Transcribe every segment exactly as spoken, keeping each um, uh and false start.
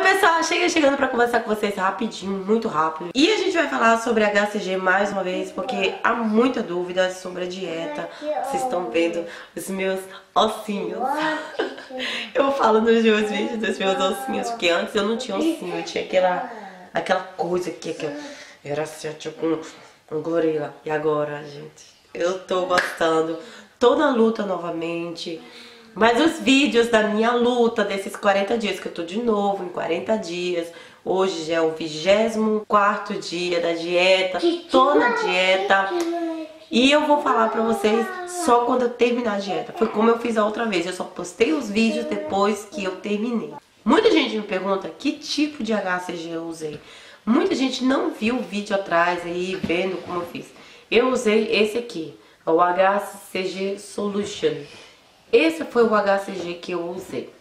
pessoal, chega chegando pra conversar com vocês rapidinho, muito rápido. E a gente vai falar sobre H C G mais uma vez, porque há muita dúvida sobre a dieta. Vocês estão vendo os meus ossinhos. Eu falo nos meus vídeos dos meus ossinhos, porque antes eu não tinha ossinho, eu tinha aquela, aquela coisa aqui, que era assim, tipo um, um gorila. E agora, gente, eu tô gostando, tô na luta novamente. Mas os vídeos da minha luta desses quarenta dias, que eu tô de novo em quarenta dias. Hoje já é o vigésimo quarto dia da dieta, tô na dieta. E eu vou falar pra vocês só quando eu terminar a dieta. Foi como eu fiz a outra vez, eu só postei os vídeos depois que eu terminei. Muita gente me pergunta que tipo de H C G eu usei. Muita gente não viu o vídeo atrás aí, vendo como eu fiz. Eu usei esse aqui, o H C G Solution. Esse foi o H C G que eu usei.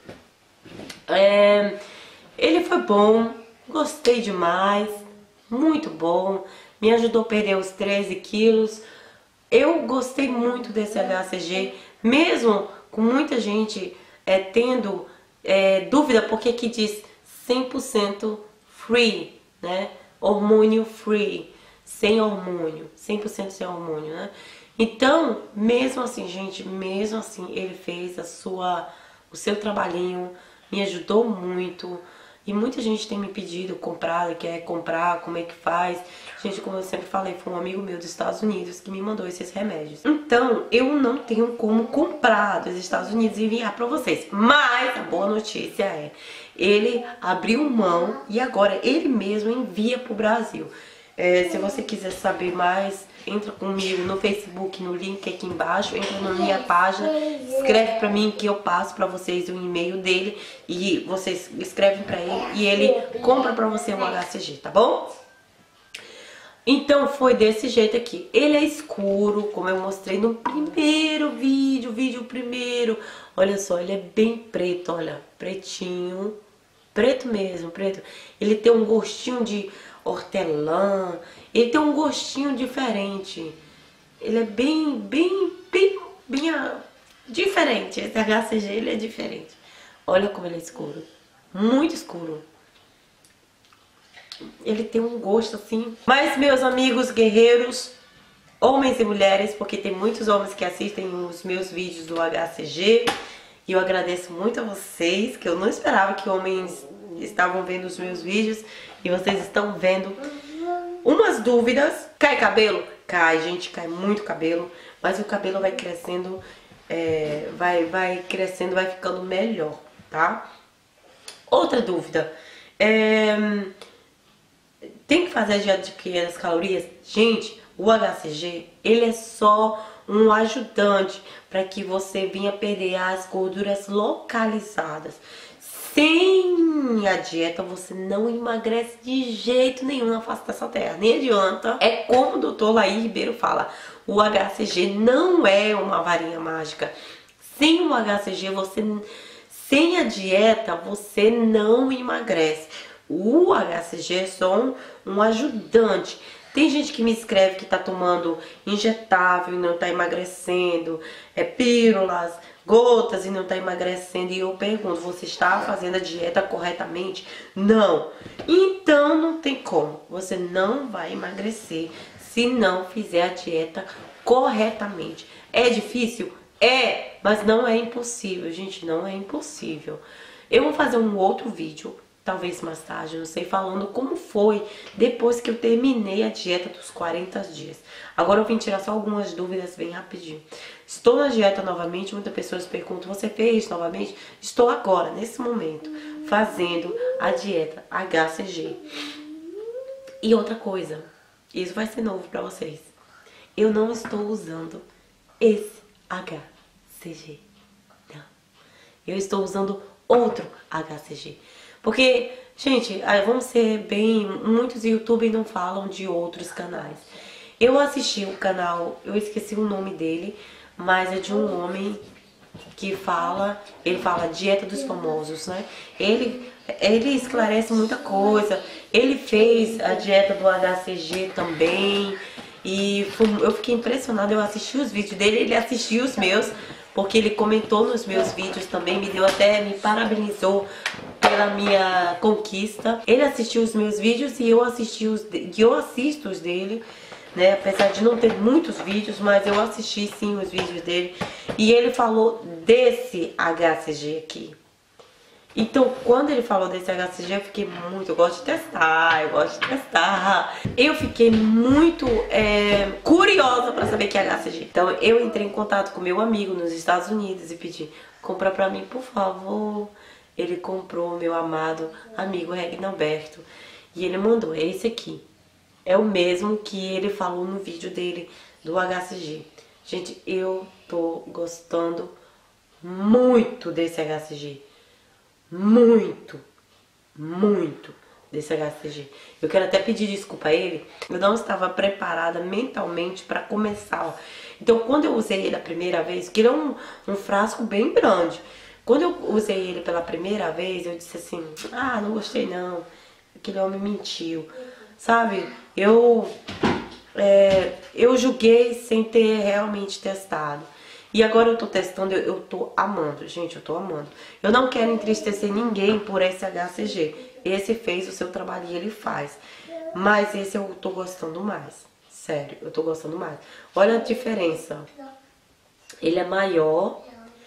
É, ele foi bom, gostei demais, muito bom. Me ajudou a perder os treze quilos. Eu gostei muito desse H C G, mesmo com muita gente é, tendo é, dúvida, porque aqui diz cem por cento free, né? Hormônio free, sem hormônio, cem por cento sem hormônio, né? Então, mesmo assim, gente, mesmo assim, ele fez a sua, o seu trabalhinho, me ajudou muito. E muita gente tem me pedido comprar, quer comprar, como é que faz. Gente, como eu sempre falei, foi um amigo meu dos Estados Unidos que me mandou esses remédios. Então, eu não tenho como comprar dos Estados Unidos e enviar pra vocês. Mas a boa notícia é, ele abriu mão e agora ele mesmo envia pro Brasil. É, se você quiser saber mais, entra comigo no Facebook, no link aqui embaixo, entra na minha página, escreve pra mim que eu passo pra vocês o e-mail dele e vocês escrevem pra ele e ele compra pra você o H C G, tá bom? Então foi desse jeito aqui. Ele é escuro, como eu mostrei no primeiro vídeo, vídeo primeiro. Olha só, ele é bem preto, olha, pretinho, preto mesmo, preto. Ele tem um gostinho de hortelã, ele tem um gostinho diferente. Ele é bem, bem, bem, bem uh, diferente. Esse H C G, ele é diferente. Olha como ele é escuro, muito escuro. Ele tem um gosto assim. Mas meus amigos guerreiros, homens e mulheres, porque tem muitos homens que assistem os meus vídeos do H C G, e eu agradeço muito a vocês, que eu não esperava que homens estavam vendo os meus vídeos e vocês estão vendo. Umas dúvidas: cai cabelo? Cai, gente, cai muito cabelo, mas o cabelo vai crescendo, é, vai, vai crescendo, vai ficando melhor, tá? Outra dúvida, é, tem que fazer a dieta de pequenas calorias? Gente, o H C G, ele é só um ajudante para que você venha perder as gorduras localizadas. Sem a dieta você não emagrece de jeito nenhum na face dessa terra, nem adianta. É como o doutor Laí Ribeiro fala, o H C G não é uma varinha mágica. Sem o H C G, você, sem a dieta, você não emagrece. O H C G é só um, um ajudante. Tem gente que me escreve que tá tomando injetável e não tá emagrecendo, é pílulas, gotas e não tá emagrecendo. E eu pergunto, você está fazendo a dieta corretamente? Não. Então não tem como. Você não vai emagrecer se não fizer a dieta corretamente. É difícil? É, mas não é impossível, gente, não é impossível. Eu vou fazer um outro vídeo, talvez mais tarde, não sei, falando como foi depois que eu terminei a dieta dos quarenta dias. Agora eu vim tirar só algumas dúvidas bem rapidinho. Estou na dieta novamente, muitas pessoas perguntam, você fez novamente? Estou agora, nesse momento, fazendo a dieta H C G. E outra coisa, isso vai ser novo pra vocês. Eu não estou usando esse H C G, não. Eu estou usando outro H C G. Porque, gente, vamos ser bem, muitos youtubers não falam de outros canais. Eu assisti o canal, eu esqueci o nome dele, mas é de um homem que fala, ele fala Dieta dos Famosos, né? Ele, ele esclarece muita coisa, ele fez a dieta do H C G também, e foi, eu fiquei impressionada, eu assisti os vídeos dele, ele assistiu os meus, porque ele comentou nos meus vídeos também, me deu até, me parabenizou pela minha conquista. Ele assistiu os meus vídeos e eu assisti os de, eu assisto os dele, né? Apesar de não ter muitos vídeos, mas eu assisti sim os vídeos dele. E ele falou desse H C G aqui. Então, quando ele falou desse H C G, eu fiquei muito... Eu gosto de testar, eu gosto de testar. Eu fiquei muito é, curiosa pra saber que é H C G. Então, eu entrei em contato com meu amigo nos Estados Unidos e pedi: compra pra mim, por favor. Ele comprou, meu amado amigo Regnalberto. E ele mandou, é esse aqui. É o mesmo que ele falou no vídeo dele do H C G. Gente, eu tô gostando muito desse H C G. Muito, muito desse H C G. Eu quero até pedir desculpa a ele. Eu não estava preparada mentalmente para começar, ó. Então, quando eu usei ele a primeira vez, que ele é um, um frasco bem grande. Quando eu usei ele pela primeira vez, eu disse assim: ah, não gostei não. Aquele homem mentiu. Sabe? Eu, é, eu julguei sem ter realmente testado. E agora eu tô testando, eu, eu tô amando, gente, eu tô amando. Eu não quero entristecer ninguém por esse H C G. Esse fez o seu trabalho e ele faz. Mas esse eu tô gostando mais. Sério, eu tô gostando mais. Olha a diferença. Ele é maior,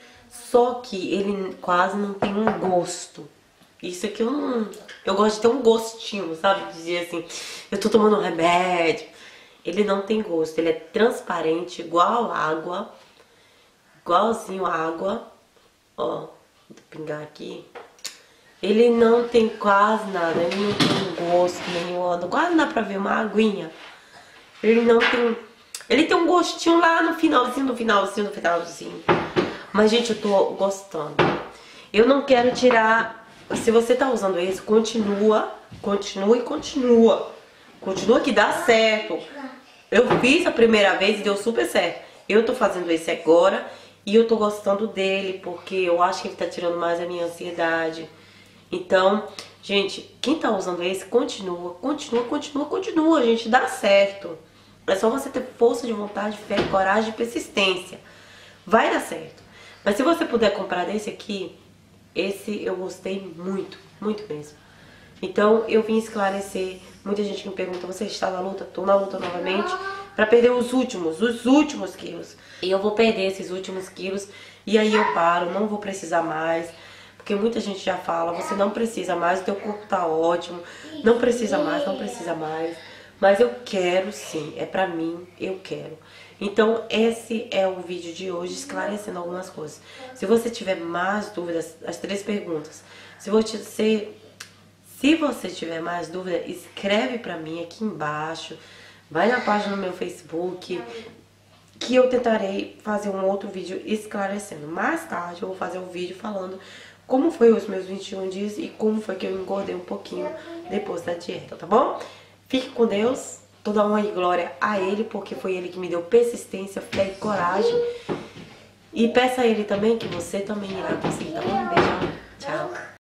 só que ele quase não tem um gosto. Isso aqui eu não... Eu gosto de ter um gostinho, sabe? Dizer assim, eu tô tomando um remédio. Ele não tem gosto, ele é transparente, igual água. Igualzinho água. Ó, vou pingar aqui. Ele não tem quase nada, ele não tem gosto nenhum, quase não dá pra ver uma aguinha. Ele não tem... Ele tem um gostinho lá no finalzinho, no finalzinho, no finalzinho. Mas, gente, eu tô gostando. Eu não quero tirar... Se você tá usando esse, continua, continua e continua. Continua que dá certo. Eu fiz a primeira vez e deu super certo. Eu tô fazendo esse agora e eu tô gostando dele, porque eu acho que ele tá tirando mais a minha ansiedade. Então, gente, quem tá usando esse, continua, continua, continua, continua, gente, dá certo. É só você ter força de vontade, fé, coragem e persistência. Vai dar certo. Mas se você puder comprar desse aqui, esse eu gostei muito, muito mesmo. Então, eu vim esclarecer. Muita gente me pergunta: você está na luta? Tô na luta novamente pra perder os últimos, os últimos quilos. E eu vou perder esses últimos quilos e aí eu paro, não vou precisar mais. Porque muita gente já fala: você não precisa mais, o teu corpo tá ótimo, não precisa mais, não precisa mais. Mas eu quero sim, é pra mim, eu quero. Então esse é o vídeo de hoje, esclarecendo algumas coisas. Se você tiver mais dúvidas, as três perguntas. Se você, se você tiver mais dúvida, escreve pra mim aqui embaixo. Vai na página do meu Facebook, que eu tentarei fazer um outro vídeo esclarecendo. Mais tarde eu vou fazer um vídeo falando como foi os meus vinte e um dias e como foi que eu engordei um pouquinho depois da dieta, tá bom? Fique com Deus, toda honra e glória a Ele, porque foi Ele que me deu persistência, fé e coragem. E peça a Ele também que você também irá conseguir, tá bom? Beijão, tchau.